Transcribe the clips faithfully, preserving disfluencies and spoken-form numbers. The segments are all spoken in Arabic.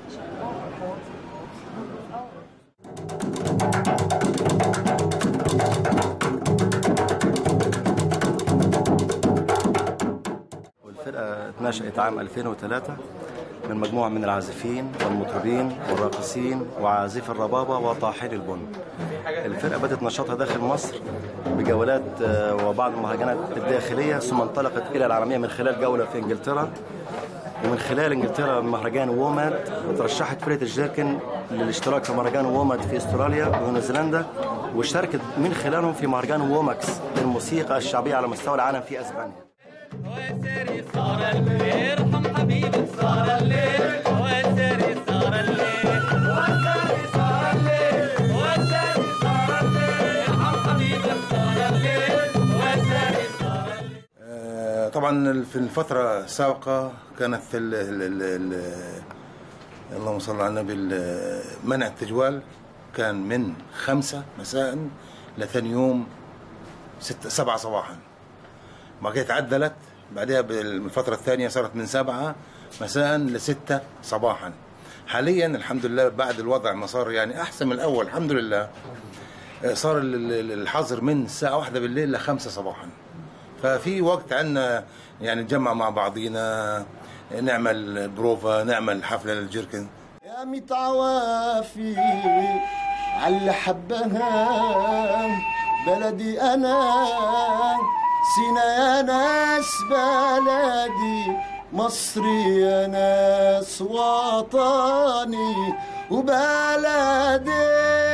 والفرقة اتنشأت عام ألفين وثلاثة من مجموعة من العازفين والمطربين والراقصين وعازف الربابة وطاحني البن. الفرقة بدأت نشاطها داخل مصر بجولات وبعض المهرجانات الداخلية، ثم انطلقت إلى العالمية من خلال جولة في إنجلترا، ومن خلال إنجلترا مهرجان ووماد. وترشحت فرقة الجيركن للاشتراك في مهرجان ووماد في استراليا ونيوزيلندا، واشتركت من خلالهم في مهرجان ووماكس للموسيقى الشعبية على مستوى العالم في أسبانيا. وسري صار الليل ارحم حبيبي صار الليل وسري صار الليل وسري صار الليل وسري صار الليل ارحم حبيبي صار الليل وسري صار الليل. طبعا في الفترة السابقة كانت ال ال ال اللهم صل على النبي منع التجوال كان من خمسة مساء لثاني يوم ستة سبعة صباحا. ما كانت تعدلت بعدها بالفترة الثانية صارت من سبعة مساء لستة صباحا. حاليا الحمد لله بعد الوضع ما صار يعني أحسن من الأول الحمد لله، صار الحظر من الساعة واحدة بالليل لخمسة صباحا. ففي وقت عنا يعني نجمع مع بعضينا، نعمل بروفا، نعمل حفلة للجيركن. يا متعوافي على حبها بلدي أنا سينا يا ناس بلدي مصري يا ناس وطني وبلدي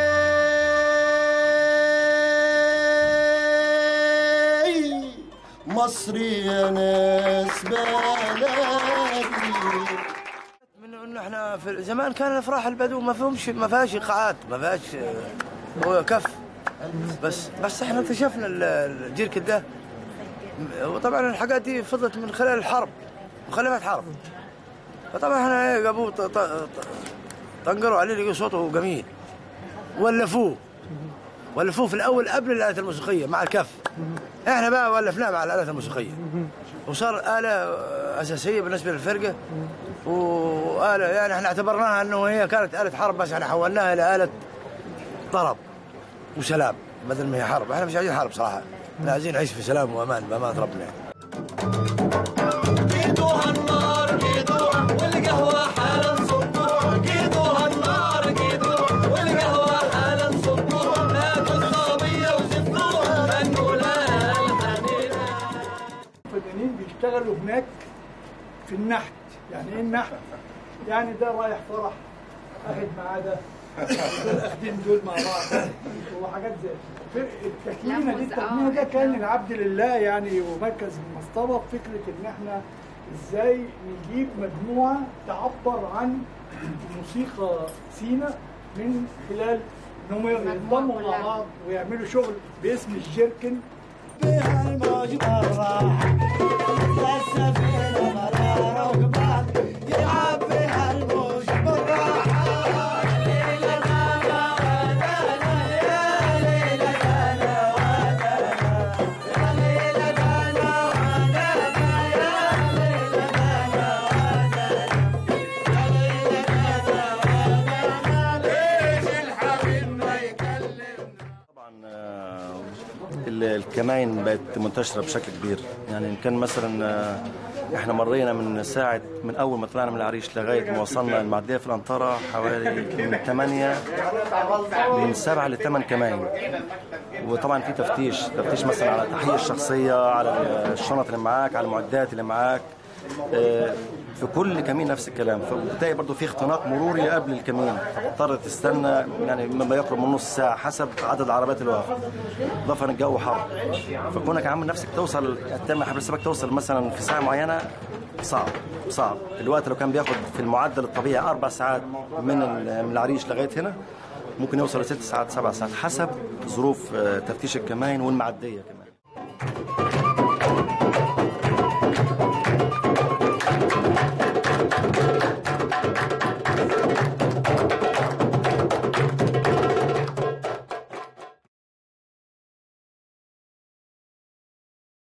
مصري يا ناس بلدي. من انه احنا في زمان كان الافراح البدو ما فيهمش ما فيهاش ايقاعات، ما فيهاش هو كف بس بس احنا اكتشفنا الجيركن ده، وطبعا الحاجات دي فضلت من خلال الحرب مخلفات حرب. فطبعا احنا ايه جابوه طنقروا عليه لقوا صوته جميل، ولفوه ولفوه في الاول قبل الالات الموسيقيه مع الكف. احنا بقى ولفناه مع الالات الموسيقيه وصار آلة أساسية بالنسبة للفرقة، وآلة يعني احنا اعتبرناها انه هي كانت آلة حرب، بس احنا حولناها إلى آلة طرب وسلام بدل ما هي حرب. احنا مش عايزين حرب صراحة، احنا عايزين نعيش في سلام وأمان بأمانة ربنا. قيدوها النار قيدوها والقهوة حالا صبوها، قيدوها النار قيدوها والقهوة حالا صبوها، ناكل صابية وزفوها غنوا لها الحنينة. الفنانين بيشتغلوا هناك في النحت. يعني ايه النحت؟ يعني ده رايح فرح اخد معاه ده، دول اخدين دول مع بعض وحاجات زي التكمينه دي. التكمينه ده كان العبد لله يعني، ومركز المصطبه فكره ان احنا ازاي نجيب مجموعه تعبر عن موسيقى سينا من خلال انهم ينضموا مع بعض ويعملوا شغل باسم الجيركن. بها الموج بالراحة السفينة ملا ركبان يلعب بها الموج بالراحة. يا ليلة أنا ودانا يا ليلة أنا ودانا يا ليلة أنا ودانا يا ليلة أنا ودانا يا ليلة أنا ودانا ليش الحبيب ما يكلمنا. طبعا الكمائن بقت منتشرة بشكل كبير. يعني إن كان مثلا احنا مرينا من ساعة من أول ما طلعنا من العريش لغاية ما وصلنا المعدية في الأنطرة حوالي من ثمانية من سبعة لثمان كمائن. وطبعا في تفتيش تفتيش مثلا على التحية الشخصية، على الشنط اللي معاك، على المعدات اللي معاك. في كل كمين نفس الكلام. فبتلاقي برضه في اختناق مروري قبل الكمين، فبتضطر تستنى يعني مما يقرب من نص ساعه حسب عدد العربيات اللي واقفه. اضافه ان الجو حر، فكونك عامل نفسك توصل تعمل حفل السباق توصل مثلا في ساعه معينه صعب صعب. الوقت لو كان بياخد في المعدل الطبيعي اربع ساعات من من العريش لغايه هنا، ممكن يوصل لست ساعات سبع ساعات حسب ظروف تفتيش الكمائن والمعديه كمان.